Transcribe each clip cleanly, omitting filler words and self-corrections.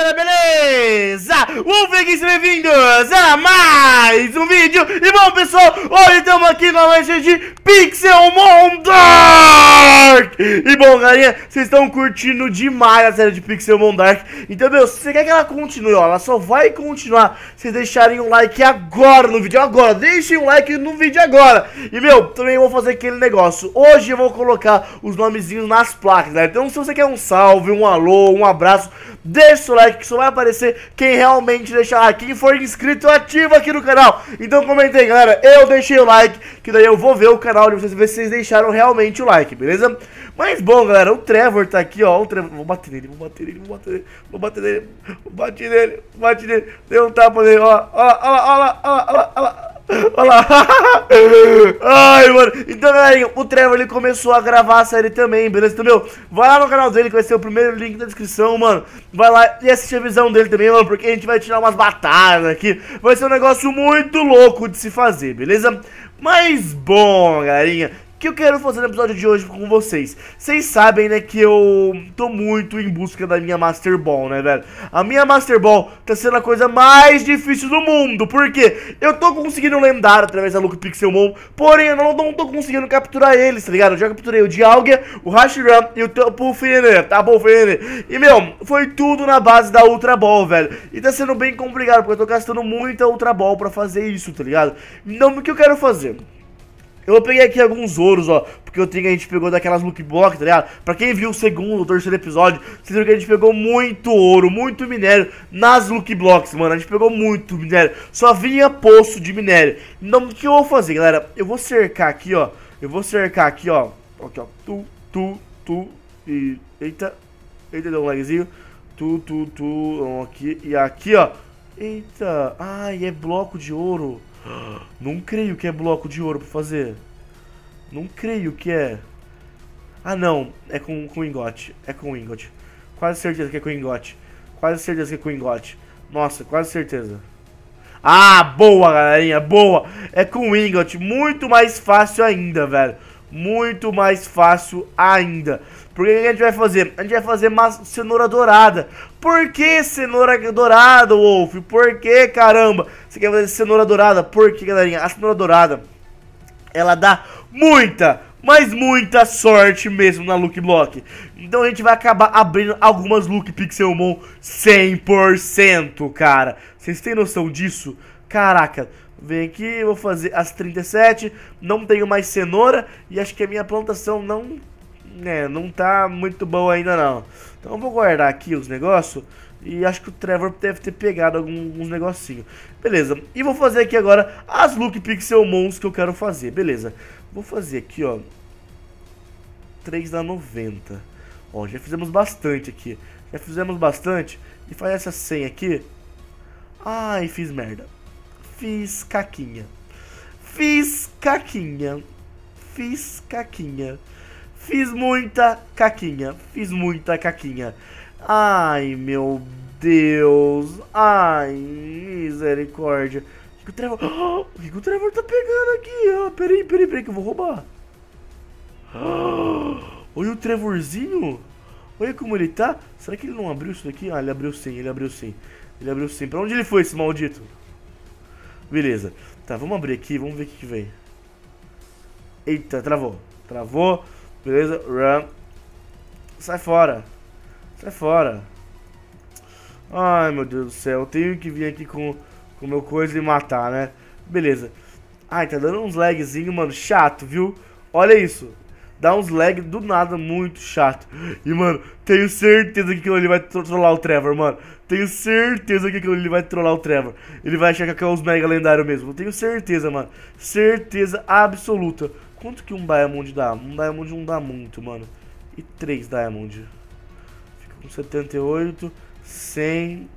galera, beleza? Sejam bem-vindos a mais um vídeo. E bom, pessoal, hoje estamos aqui novamente de Pixelmon Dark. E bom, galerinha, vocês estão curtindo demais a série de Pixelmon Dark. Então, meu, se você quer que ela continue, ó, ela só vai continuar se vocês deixarem um like agora no vídeo, agora. Deixem um like no vídeo agora. E, meu, também vou fazer aquele negócio. Hoje eu vou colocar os nomezinhos nas placas, né? Então, se você quer um salve, um alô, um abraço, deixa o seu like que só vai aparecer quem realmente deixar like. Quem for inscrito, ativa aqui no canal. Então comenta aí, galera. Eu deixei o like, que daí eu vou ver o canal de vocês, ver se vocês deixaram realmente o like, beleza? Mas bom, galera, o Trevor tá aqui, ó. O Trevor... Vou bater nele, vou bater nele, vou bater nele, vou bater nele, vou bater nele, vou bater nele. Deu um tapa nele, ó. Ó lá, ó lá, ó lá, ó lá, ó lá, ó lá. Olha lá. Ai, mano. Então, galerinha, o Trevor, ele começou a gravar a série também, beleza? Então, meu, vai lá no canal dele, que vai ser o primeiro link na descrição, mano. Vai lá e assiste a visão dele também, mano, porque a gente vai tirar umas batalhas aqui. Vai ser um negócio muito louco de se fazer, beleza? Mas, bom, galerinha, o que eu quero fazer no episódio de hoje com vocês? Vocês sabem, né, que eu tô muito em busca da minha Master Ball, né, velho? A minha Master Ball tá sendo a coisa mais difícil do mundo. Por quê? Eu tô conseguindo lendário através da Luke Pixelmon, porém eu não tô conseguindo capturar eles, tá ligado? Eu já capturei o Dialga, o Hashiram e o Tapu Fene, tá bom, Fene? E, meu, foi tudo na base da Ultra Ball, velho. E tá sendo bem complicado, porque eu tô gastando muita Ultra Ball pra fazer isso, tá ligado? Então, o que eu quero fazer? Eu peguei aqui alguns ouros, ó, porque a gente pegou daquelas look blocks, tá ligado? Pra quem viu o segundo, o terceiro episódio, vocês viram que a gente pegou muito ouro, muito minério nas look blocks, mano. A gente pegou muito minério, só vinha poço de minério. Então, o que eu vou fazer, galera? Eu vou cercar aqui, ó. Eu vou cercar aqui, ó. Aqui, ó. E... Eita, deu um lagzinho. Aqui e aqui, ó. Eita, ai, é bloco de ouro. Não creio que é bloco de ouro pra fazer. Não creio que é. Ah, não. É com ingote. É com ingote. Quase certeza que é com ingote. Quase certeza que é com ingote. Nossa, quase certeza. Ah, boa, galerinha. Boa. É com ingot. Muito mais fácil ainda, velho. Muito mais fácil ainda. Porque o que a gente vai fazer? A gente vai fazer uma cenoura dourada. Por que cenoura dourada, Wolf? Por que, caramba? Você quer fazer cenoura dourada? Porque, galerinha, a cenoura dourada, ela dá muita, mas muita sorte mesmo na Look Block. Então a gente vai acabar abrindo algumas Look Pixelmon 100%, cara. Vocês têm noção disso? Caraca. Vem aqui, eu vou fazer as 37. Não tenho mais cenoura. E acho que a minha plantação não tá muito boa ainda não. Então eu vou guardar aqui os negócios. E acho que o Trevor deve ter pegado alguns negocinhos. Beleza, e vou fazer aqui agora as Look Pixelmons que eu quero fazer. Beleza, vou fazer aqui, ó, 3 da 90. Ó, já fizemos bastante aqui. Já fizemos bastante. E faz essa 100 aqui. Ai, fiz merda. Fiz caquinha. Fiz caquinha. Fiz caquinha. Fiz muita caquinha. Fiz muita caquinha. Ai, meu Deus. Ai, misericórdia. O que o Trevor... O que o Trevor tá pegando aqui? Ah, peraí que eu vou roubar. Olha o Trevorzinho. Olha como ele tá. Será que ele não abriu isso daqui? Ah, ele abriu sim, ele abriu sim. Ele abriu sim. Pra onde ele foi, esse maldito? Beleza. Tá, vamos abrir aqui, vamos ver o que vem. Eita, travou. Travou. Beleza, run. Sai fora. Sai fora. Ai, meu Deus do céu. Eu tenho que vir aqui com o meu coisa e matar, né? Beleza. Ai, tá dando uns lagzinho, mano. Chato, viu? Olha isso. Dá uns lag do nada, muito chato. E, mano, tenho certeza que aquilo ali vai trollar o Trevor, mano. Tenho certeza que aquilo ali vai trollar o Trevor. Ele vai achar que é os mega lendários mesmo. Eu tenho certeza, mano. Certeza absoluta. Quanto que um Diamond dá? Um Diamond não dá muito, mano. E 3 Diamond. Fica com 78. 100.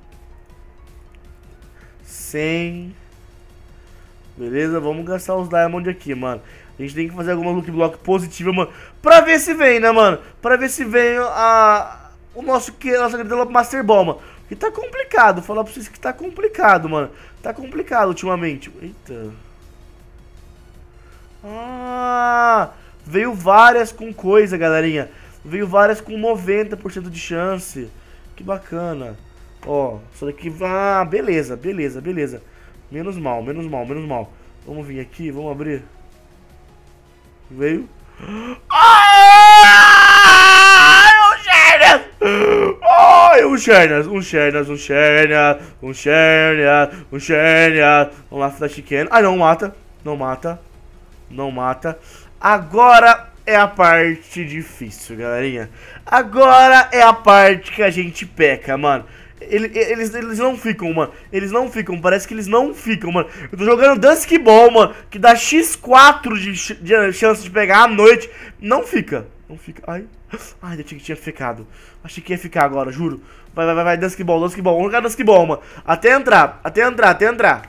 100. Beleza, vamos gastar os Diamond aqui, mano. A gente tem que fazer alguma Look Block positiva, mano. Pra ver se vem, né, mano? Pra ver se vem nossa querida Master Ball, mano. Porque tá complicado. Vou falar pra vocês que tá complicado, mano. Tá complicado ultimamente. Eita. Ah, veio várias com coisa, galerinha. Veio várias com 90% de chance. Que bacana. Ó, isso daqui... Ah, beleza, beleza, beleza. Menos mal, menos mal, menos mal. Vamos vir aqui, vamos abrir. Veio. Ai, o Shernas! Ai, o Shernas, um Shernas, um Shernas, um Shernas, um Shernas. Vamos lá, Flash Cannon. Ai, não mata, não mata, não mata. Agora é a parte difícil, galerinha. Agora é a parte que a gente peca, mano. Eles não ficam, mano. Eles não ficam, parece que eles não ficam, mano. Eu tô jogando Dusk Ball, mano, que dá x4 de chance de pegar à noite. Não fica, não fica. Ai, ai, achei que tinha ficado. Achei que ia ficar agora, juro. Vai, vai, vai, vai, Dusk Ball, Dusk Ball. Vamos jogar Dusk Ball, mano. Até entrar, até entrar, até entrar.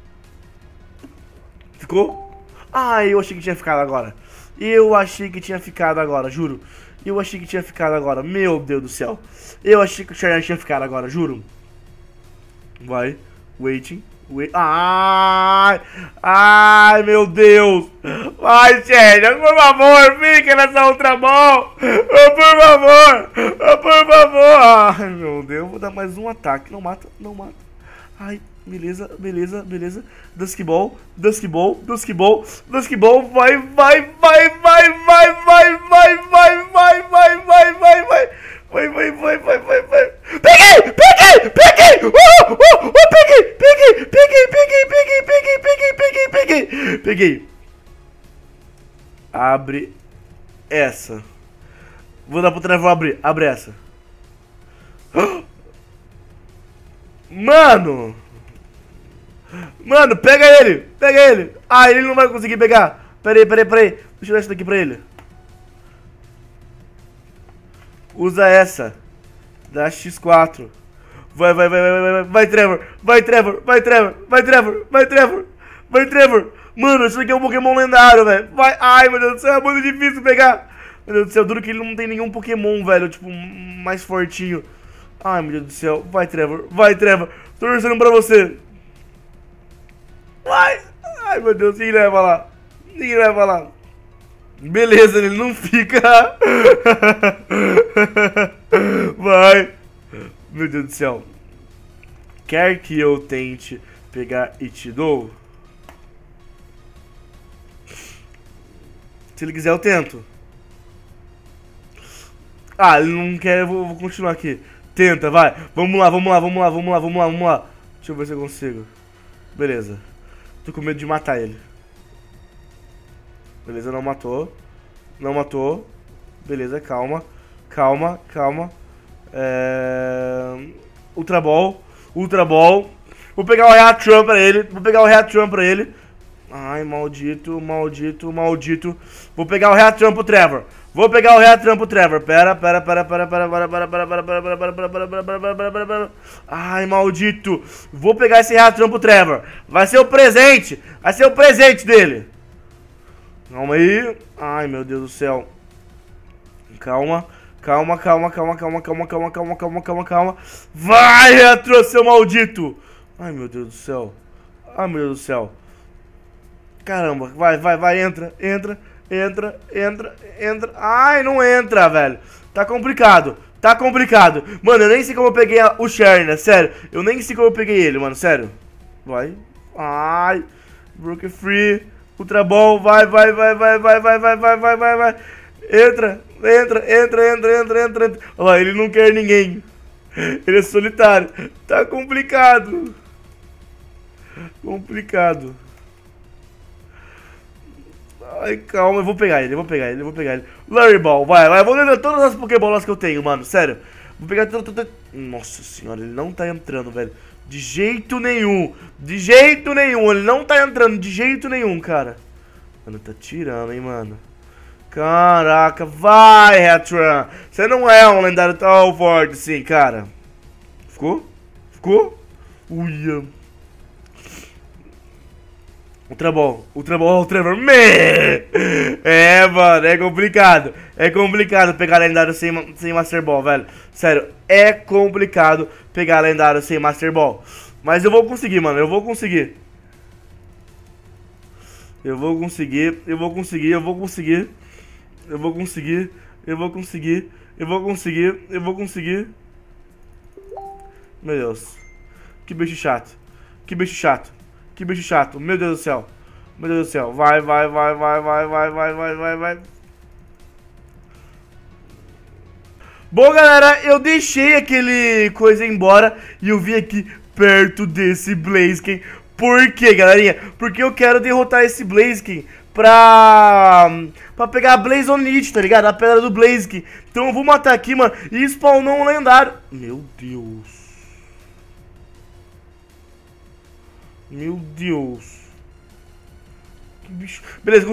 Ficou? Ai, eu achei que tinha ficado agora. Eu achei que tinha ficado agora, juro. Eu achei que tinha ficado agora, meu Deus do céu. Eu achei que o Shernas tinha ficado agora, juro. Vai, waiting, wait. Ai, ai, meu Deus. Vai, Shernas, por favor, fica nessa outra mão. Oh, por favor, oh, por favor. Ai, meu Deus, vou dar mais um ataque. Não mata, não mata. Ai, beleza, beleza, beleza. Dusk Ball, Dusk Ball, Dusk Ball, Dusk Ball, vai, vai, vai, vai, vai, vai, vai, vai, vai, vai, vai, vai, vai. Vai, vai, vai, vai, vai, vai. Peguei! Peguei! Peguei! Peguei! Peguei! Peguei! Peguei! Peguei! Peguei! Peguei! Peguei! Peguei! Peguei! Abre essa. Vou dar pro Trevor abrir. Abre essa. Mano! Mano, pega ele! Pega ele! Ah, ele não vai conseguir pegar. Pera aí, pera aí, pera aí. Deixa eu dar isso daqui pra ele. Usa essa. Dá X4. Vai, vai, vai, vai, vai, vai, vai, Trevor. Vai, Trevor. Vai, Trevor. Vai, Trevor. Vai, Trevor. Vai, Trevor. Mano, isso aqui é um Pokémon lendário, velho. Vai. Ai, meu Deus do céu, é muito difícil pegar. Meu Deus do céu, duro que ele não tem nenhum Pokémon, velho. Tipo, mais fortinho. Ai, meu Deus do céu. Vai, Trevor. Vai, Trevor. Tô torcendo pra você. Vai. Ai, meu Deus. Ninguém leva lá. Ninguém leva lá. Beleza, ele não fica. Vai. Meu Deus do céu. Quer que eu tente pegar e te dou? Se ele quiser, eu tento. Ah, ele não quer, eu vou continuar aqui. Tenta, vai. Vamos lá, vamos lá, vamos lá, vamos lá, vamos lá, vamos lá. Deixa eu ver se eu consigo. Beleza. Tô com medo de matar ele. Beleza, não matou. Não matou. Beleza, calma. Calma, calma. Ultra Ball. Ultra Ball. Vou pegar o Reatran pra ele. Vou pegar o Reatran pra ele. Ai, maldito, maldito, maldito. Vou pegar o Reatran pro Trevor. Vou pegar o Reatran pro Trevor. Pera. Ai, maldito. Vou pegar esse Reatran pro Trevor. Vai ser o presente. Vai ser o presente dele. Calma aí. Ai, meu Deus do céu. Calma. Calma, calma, calma, calma, calma, calma, calma, calma, calma, calma. Vai, Retro, seu maldito. Ai, meu Deus do céu. Ai, meu Deus do céu. Caramba, vai, vai, vai, entra, entra, entra, entra, entra. Ai, não entra, velho. Tá complicado, tá complicado. Mano, eu nem sei como eu peguei o Shernas, sério. Eu nem sei como eu peguei ele, mano, sério. Vai. Ai. Broke Free. Ultra Ball, vai, vai, vai, vai, vai, vai, vai, vai, vai, vai, vai. Entra, entra, entra, entra, entra, entra, entra. Olha lá, ele não quer ninguém. Ele é solitário. Tá complicado. Complicado. Ai, calma, eu vou pegar ele, eu vou pegar ele, eu vou pegar ele. Larry Ball, vai, vai, eu vou ler todas as Pokébolas que eu tenho, mano, sério. Vou pegar tudo. Nossa senhora, ele não tá entrando, velho. De jeito nenhum. De jeito nenhum. Ele não tá entrando de jeito nenhum, cara. Mano, tá tirando, hein, mano. Caraca, vai, Reatran. Você não é um lendário tão forte assim, cara. Ficou? Ficou? Uia. Ultra Ball, o Trevor. É, mano, é complicado. É complicado pegar lendário sem Master Ball, velho. Sério, é complicado pegar lendário sem Master Ball. Mas eu vou conseguir, mano, eu vou conseguir. Eu vou conseguir, eu vou conseguir, eu vou conseguir. Eu vou conseguir, eu vou conseguir, eu vou conseguir, eu vou conseguir. Meu Deus. Que bicho chato. Que bicho chato. Que bicho chato. Meu Deus do céu. Meu Deus do céu. Vai, vai, vai, vai, vai, vai, vai, vai, vai, vai. Bom, galera, eu deixei aquele coisa embora e eu vim aqui perto desse Blaziken. Por quê, galerinha? Porque eu quero derrotar esse Blaziken pra pegar a Blazonite, tá ligado? A pedra do Blaziken. Então eu vou matar aqui, mano, e spawnou um lendário. Meu Deus. Meu Deus. Que bicho. Beleza,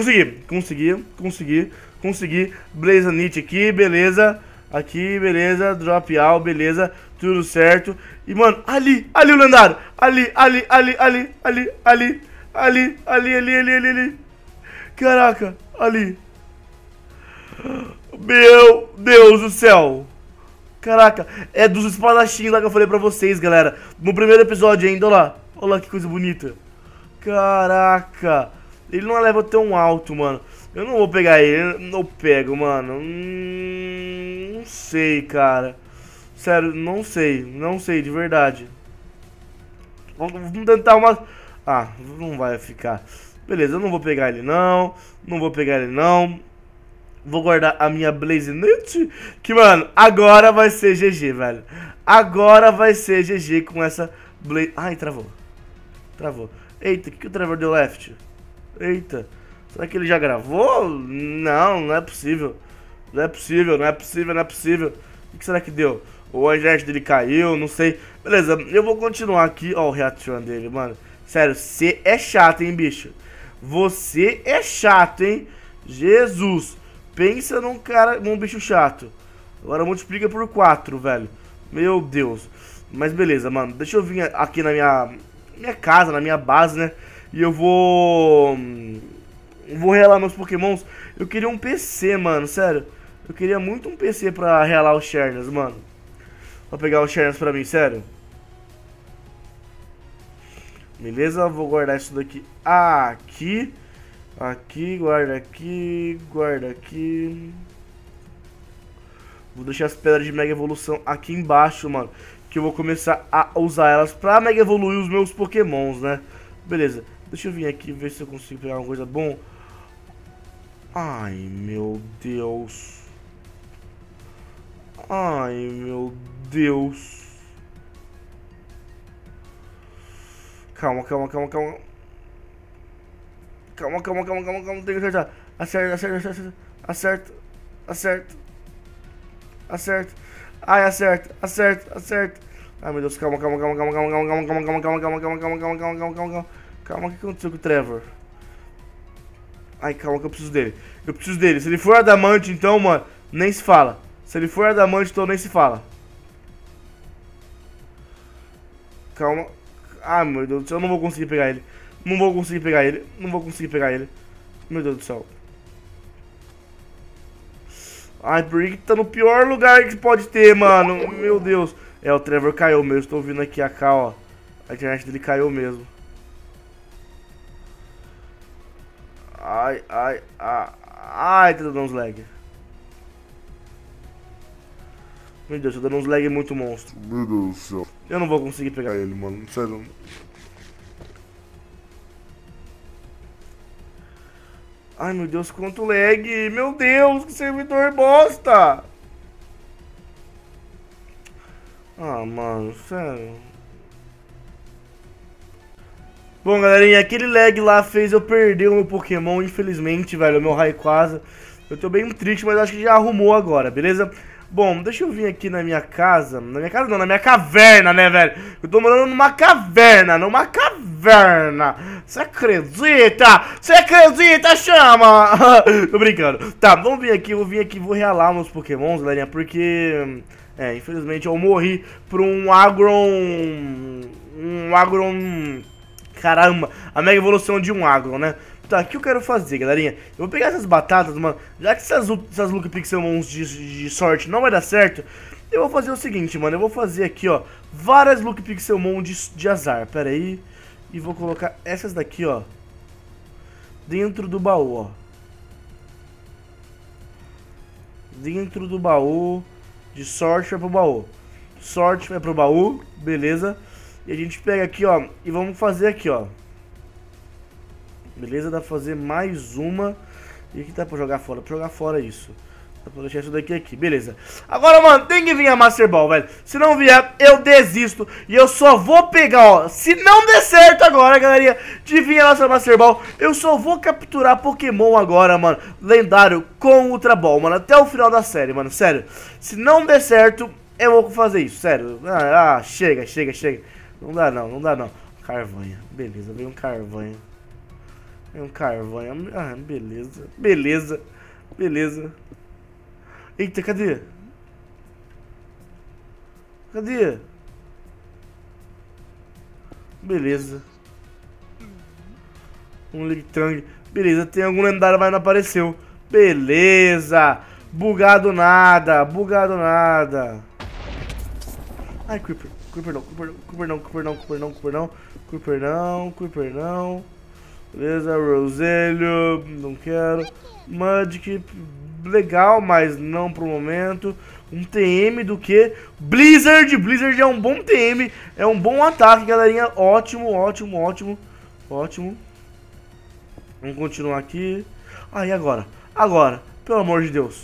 consegui. Blazonite aqui, beleza. Aqui, beleza. Drop out, beleza. Tudo certo. E, mano, ali o lendário. Ali. Caraca, ali. Meu Deus do céu. Caraca, é dos espadachins lá que eu falei pra vocês, galera. No primeiro episódio ainda, olha lá. Olha lá que coisa bonita. Caraca. Ele não leva tão alto, mano. Eu não vou pegar ele. Não pego, mano. Não sei, cara. Sério, não sei. Não sei, de verdade. Vamos tentar uma... Ah, não vai ficar. Beleza, eu não vou pegar ele, não. Não vou pegar ele, não. Vou guardar a minha Blazonite. Que, mano, agora vai ser GG, velho. Agora vai ser GG com essa Blaze... Ai, travou. Travou. Eita, o que o Trevor deu left? Eita. Será que ele já gravou? Não, não é possível. Não é possível. O que será que deu? Ou a internet dele caiu, não sei. Beleza, eu vou continuar aqui. Ó o reaction dele, mano. Sério, você é chato, hein, bicho? Você é chato, hein? Jesus. Pensa num cara, num bicho chato. Agora multiplica por 4, velho. Meu Deus. Mas beleza, mano. Deixa eu vir aqui na minha casa, na minha base, né? E eu vou relar meus pokémons. Eu queria um PC, mano, sério. Eu queria muito um PC pra relar os Shernas, mano. Pra pegar os Shernas pra mim, sério. Beleza, vou guardar isso daqui aqui. Aqui, guarda aqui, guarda aqui. Vou deixar as pedras de Mega Evolução aqui embaixo, mano. Que eu vou começar a usar elas pra Mega Evoluir os meus pokémons, né? Beleza, deixa eu vir aqui ver se eu consigo pegar uma coisa bom. Ai, meu Deus. Ai, meu Deus. Calma. Calma, tem que acertar. Acerta. Ai, acerta. Ai, meu Deus, calma. Calma, o que aconteceu com o Trevor? Ai, calma que eu preciso dele. Se ele for adamante, então, mano, nem se fala. Nem se fala. Calma. Ai, meu Deus do céu, eu não vou conseguir pegar ele. Não vou conseguir pegar ele. Meu Deus do céu. Ai, por que tá no pior lugar que pode ter, mano? Meu Deus. É, o Trevor caiu mesmo. Estou ouvindo aqui a K, ó. A internet dele caiu mesmo. Ai, tá dando uns lag. Meu Deus, tá dando uns lag muito monstro. Meu Deus do céu. Eu não vou conseguir pegar ele, mano. Sério. Ai, meu Deus, quanto lag. Meu Deus, que servidor bosta. Ah, mano, sério. Bom, galerinha, aquele lag lá fez eu perder o meu Pokémon, infelizmente, velho, o meu Rayquaza. Eu tô bem triste, mas acho que já arrumou agora, beleza? Bom, deixa eu vir aqui na minha casa. Na minha casa não, na minha caverna, né, velho? Eu tô morando numa caverna, Você acredita, chama! Tô brincando. Tá, vamos vir aqui, vou realar meus Pokémons, galerinha, porque... É, infelizmente eu morri por um Agron... Caramba, a Mega Evolução de um Agron, né? Tá, o que eu quero fazer, galerinha? Eu vou pegar essas batatas, mano. Já que essas Lucky Pixelmons de sorte não vai dar certo, eu vou fazer o seguinte, mano. Eu vou fazer aqui, ó, várias Lucky Pixelmon de azar. Pera aí. E vou colocar essas daqui, ó, dentro do baú, ó. Dentro do baú de sorte vai pro baú. Sorte vai pro baú, beleza. E a gente pega aqui, ó, e vamos fazer aqui, ó. Beleza, dá pra fazer mais uma. E aqui dá pra jogar fora, isso. Dá pra deixar isso daqui aqui, beleza. Agora, mano, tem que vir a Master Ball, velho. Se não vier, eu desisto. E eu só vou pegar, ó. Se não der certo agora, galerinha, de vir a nossa Master Ball, eu só vou capturar Pokémon agora, mano, lendário com Ultra Ball, mano, até o final da série, mano, sério. Se não der certo, eu vou fazer isso, sério. Chega. Não dá não. Carvanha, beleza, veio um Carvanha. É um Carvanha, beleza. Eita, cadê? Beleza. Um Lictang. Beleza, tem algum lendário, mas não apareceu. Beleza. Bugado nada. Ai, Creeper não. Beleza, Roselho, não quero. Mudkip, legal, mas não pro momento. Um TM do que? Blizzard é um bom TM, é um bom ataque, galerinha. Ótimo. Vamos continuar aqui. E agora, pelo amor de Deus.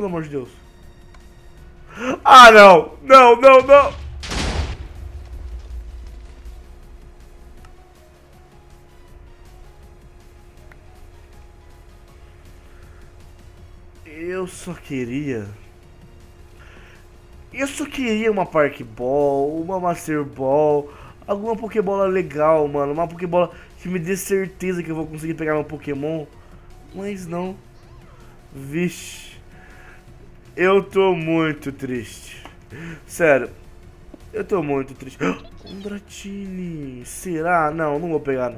Não. Eu só queria uma Park Ball, uma Master Ball, alguma Pokébola legal, mano. Uma Pokébola que me dê certeza que eu vou conseguir pegar meu Pokémon. Mas não. Vixe. Eu tô muito triste. Sério. Eu tô muito triste. Um Dratini. Será? Não vou pegar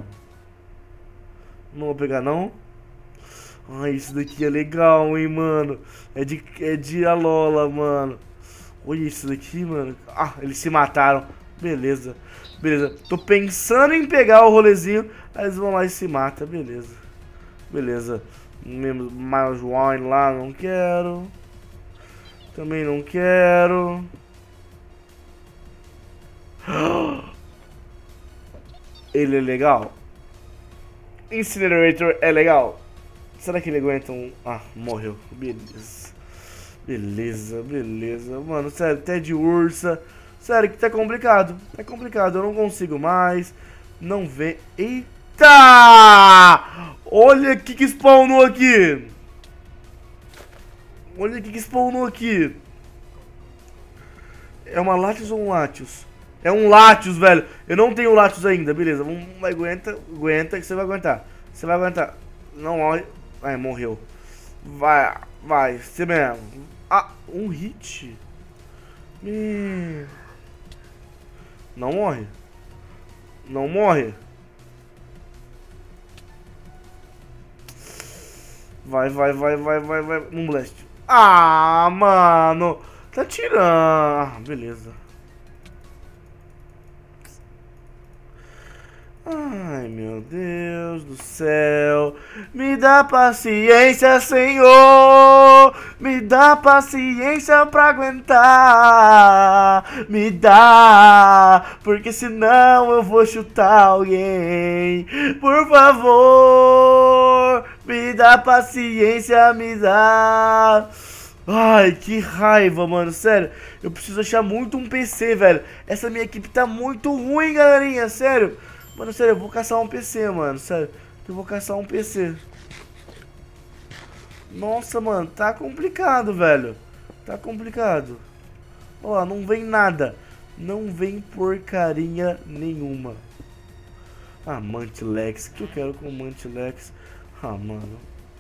não. Isso daqui é legal, hein, mano. É de Alola, mano. Olha isso daqui, mano. Eles se mataram. Beleza. Tô pensando em pegar o rolezinho. Aí eles vão lá e se matam. Beleza. Miles Wine lá, não quero. Também não quero. Ele é legal. Incinerator é legal. Será que ele aguenta um... morreu. Beleza. Mano, sério, até de ursa. Sério que tá complicado. Eu não consigo mais. Não vê... Eita! Olha o que spawnou aqui. É uma Latios ou um Latios? É um Latios, velho. Eu não tenho Latios ainda. Beleza, aguenta que você vai aguentar. Não morre. Morreu. Vai, você mesmo. Um hit. Não morre. Vai. Um blast. Mano. Tá tirando. Beleza. Ai, meu Deus do céu. Me dá paciência, Senhor. Me dá paciência pra aguentar. Me dá, porque senão eu vou chutar alguém. Por favor, me dá paciência, me dá. Ai, que raiva, mano, sério. Eu preciso achar muito um PC, velho. Essa minha equipe tá muito ruim, galerinha, sério. Mano, sério, eu vou caçar um PC, mano, sério. Eu vou caçar um PC. Nossa, mano, tá complicado, velho. Olha lá, não vem nada. Não vem porcaria nenhuma. Mantilex, o que eu quero com Mantilex? Mano.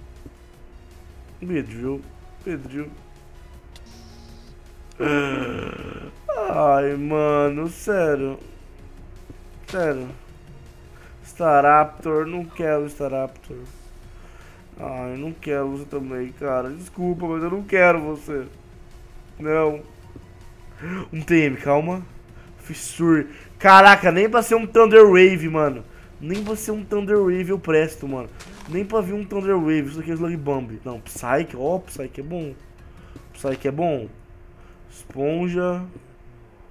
Bedrill. Ai, mano, sério. Staraptor, não quero Staraptor. Eu não quero você também, cara. Desculpa, mas eu não quero você. Não. Um TM, calma. Fissure. Caraca, nem pra ser um Thunder Wave, mano. Nem pra ser um Thunder Wave eu presto, mano. Nem pra vir um Thunder Wave. Isso aqui é Slug Bomb. Não, Psyche. Psyche é bom. Esponja.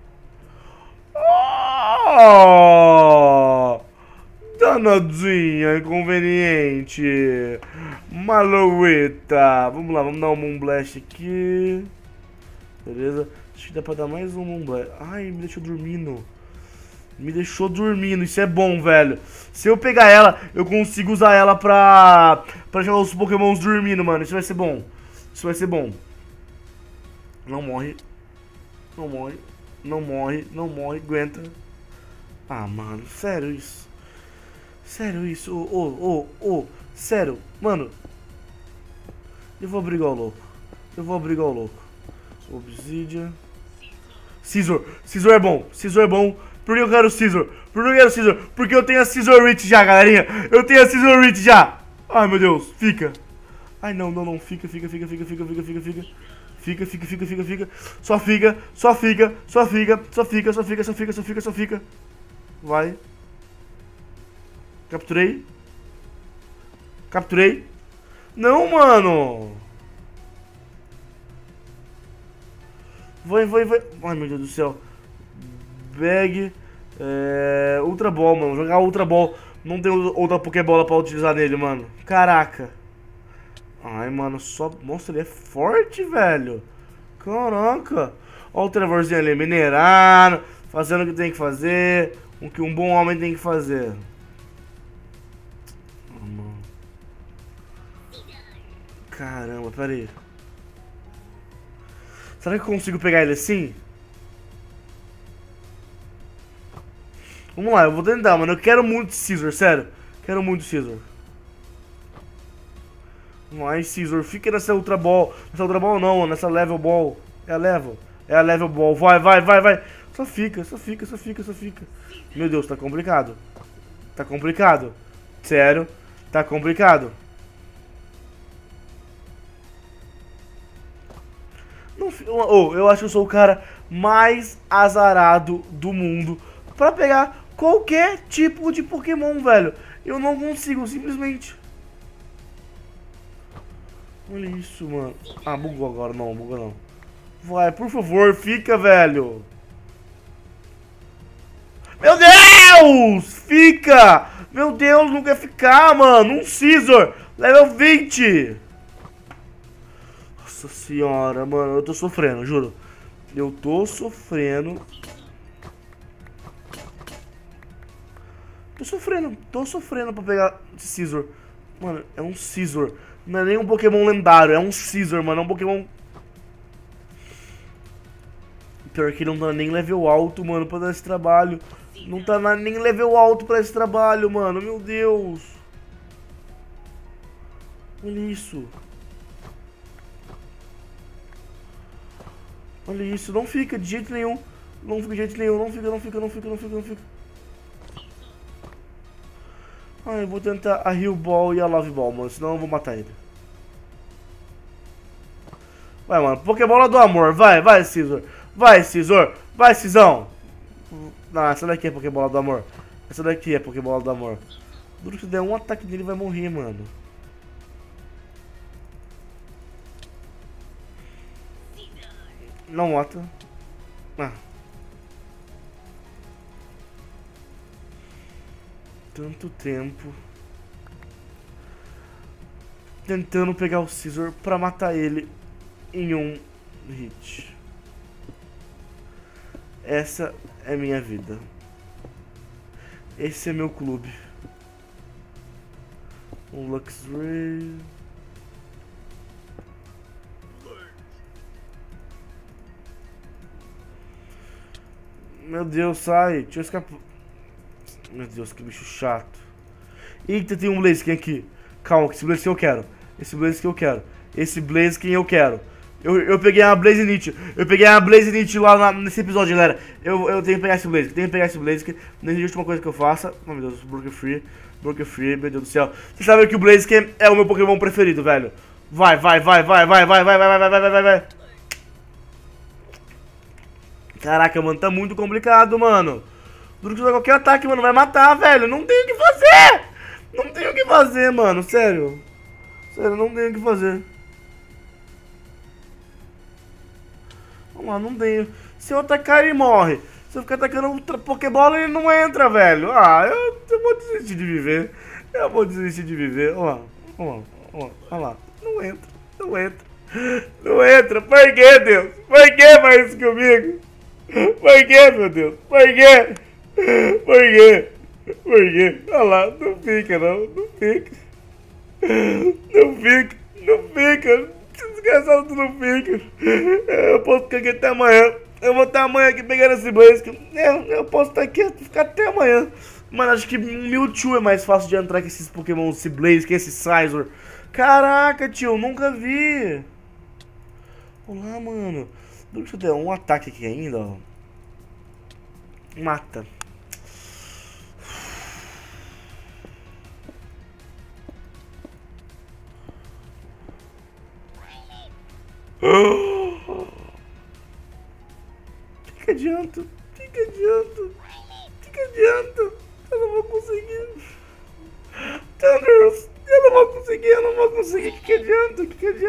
Oh! Danadinha, inconveniente. Maloueta. Vamos lá, vamos dar um Moonblast aqui. Beleza. Acho que dá pra dar mais um Moonblast. Ai, me deixou dormindo. Me deixou dormindo, isso é bom, velho. Se eu pegar ela, eu consigo usar ela pra jogar os pokémons dormindo, mano. Isso vai ser bom. Isso vai ser bom. Não morre. Não morre. Não morre. Não morre. Aguenta. Ah, mano. Sério isso. Sério isso. Sério. Mano. Eu vou brigar o louco. Eu vou brigar o louco. Obsidian. Scizor. Scizor é bom. Scizor é bom. Por que eu quero Scizor? Por que eu quero Scizor? Porque eu tenho a Scizor Reach já, galerinha. Eu tenho a Scizor Reach já. Ai, meu Deus. Fica. Ai, não. Fica. Fica. Só fica. Vai. Capturei. Capturei. Não, mano. Vai. Ai, meu Deus do céu. Bag. Ultra Ball, mano. Jogar Ultra Ball. Não tem outra Pokébola pra utilizar nele, mano. Caraca. Ai, mano. Só. Nossa, ele é forte, velho. Caraca. Olha o Trevorzinho ali. Minerando. Fazendo o que tem que fazer. O que um bom homem tem que fazer. Oh, mano. Caramba, pera aí. Será que eu consigo pegar ele assim? Vamos lá, eu vou tentar, mano. Eu quero muito Scizor, sério. Quero muito Scizor. Vamos lá, Scizor. Fica nessa Ultra Ball. Nessa Ultra Ball não, nessa Level Ball. É a Level. É a Level Ball. Vai. Só fica. Meu Deus, tá complicado. Tá complicado. Sério. Tá complicado. Eu acho que eu sou o cara mais azarado do mundo pra pegar qualquer tipo de Pokémon, velho. Eu não consigo, simplesmente. Olha isso, mano. Ah, bugou agora. Não, bugou não. Vai, por favor, fica, velho. Meu Deus! Fica! Meu Deus, não quer ficar, mano. Um Scizor. Level 20. Nossa senhora, mano. Eu tô sofrendo, juro. Eu tô sofrendo. Tô sofrendo pra pegar esse Scizor. Mano, é um Scizor. Não é nem um Pokémon lendário, é um Scizor, mano. É um Pokémon... Pior que não tá nem level alto, mano, pra dar esse trabalho. Não tá nem level alto pra esse trabalho, mano. Meu Deus. Olha isso. Olha isso. Não fica de jeito nenhum. Não fica de jeito nenhum. Não fica. Ah, eu vou tentar a Heal Ball e a Love Ball, mano. Senão eu vou matar ele. Vai, mano. Pokébola do amor. Vai, Scizor. Vai, Cizão. Não, essa daqui é Pokébola do amor. Essa daqui é Pokébola do amor. Duro que se der um ataque nele vai morrer, mano. Não mata. Ah. Tanto tempo tentando pegar o Scizor pra matar ele em um hit. Essa é minha vida. Esse é meu clube. Um Luxray. Meu Deus, sai. Deixa eu escapar. Meu Deus, que bicho chato. Eita, tem um Blaziken aqui. Calma, que esse Blaziken eu quero. Esse Blaziken eu quero. Eu peguei a Blaziken. Eu peguei a Blaziken lá nesse episódio, galera. Eu tenho que pegar esse Blaziken. Não existe última coisa que eu faça. Oh, meu Deus, Broken Free, meu Deus do céu. Vocês sabem que o Blaziken é o meu Pokémon preferido, velho. Vai. Caraca, mano, tá muito complicado, mano. Duro que qualquer ataque, mano, vai matar, velho. Não tem o que fazer. Não tem o que fazer, mano. Sério. Sério, não tem o que fazer. Vamos lá, não tenho. Se eu atacar, ele morre. Se eu ficar atacando Pokébola, ele não entra, velho. Ah, eu vou desistir de viver. Eu vou desistir de viver. Olha lá. Não entra. Não entra. Por que, Deus? Por que faz isso comigo? Por que, meu Deus? Por que? Por quê? Olha lá. Não fica, não. Não fica. Desgraçado, não fica. Eu posso ficar aqui até amanhã. Eu vou estar amanhã aqui pegando esse Blaze. Eu posso estar aqui ficar até amanhã. Mano, acho que Mewtwo é mais fácil de entrar que esses Pokémon, esse Blaze, que esse Scizor. Caraca, tio, nunca vi. Olá, mano. Deixa eu dar um ataque aqui ainda, ó. Mata. Que adianta? Eu não vou conseguir. Thunders, eu não vou conseguir. Que adianta?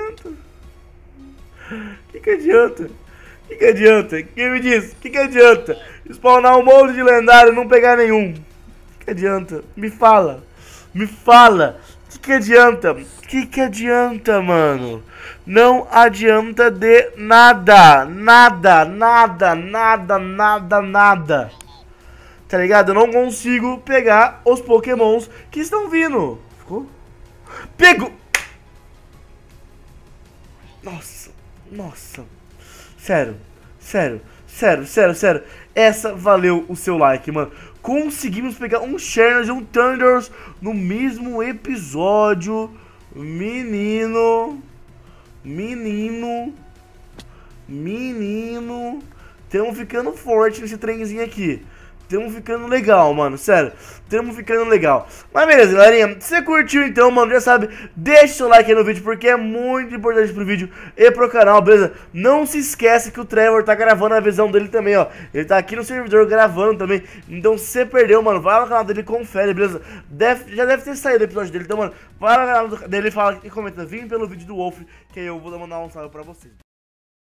Quem me diz? Que adianta? Spawnar um monte de lendário e não pegar nenhum. Que adianta? Me fala. Que adianta? Que adianta, mano? Não adianta de nada. Tá ligado? Eu não consigo pegar os Pokémons que estão vindo. Ficou? Pego! Nossa. Sério. Essa valeu o seu like, mano. Conseguimos pegar um Charmander e um Thunders no mesmo episódio. Menino. Tamo ficando forte nesse trenzinho aqui. Tamo ficando legal, mano, sério. Mas beleza, galerinha, se você curtiu então, mano, já sabe, deixa o seu like aí no vídeo, porque é muito importante pro vídeo e pro canal, beleza? Não se esquece que o Trevor tá gravando a visão dele também, ó. Ele tá aqui no servidor gravando também. Então se você perdeu, mano, vai lá no canal dele e confere, beleza? Já deve ter saído o episódio dele, então, mano, vai lá no canal dele e fala e comenta, vim pelo vídeo do Wolf, que aí eu vou mandar um salve pra vocês.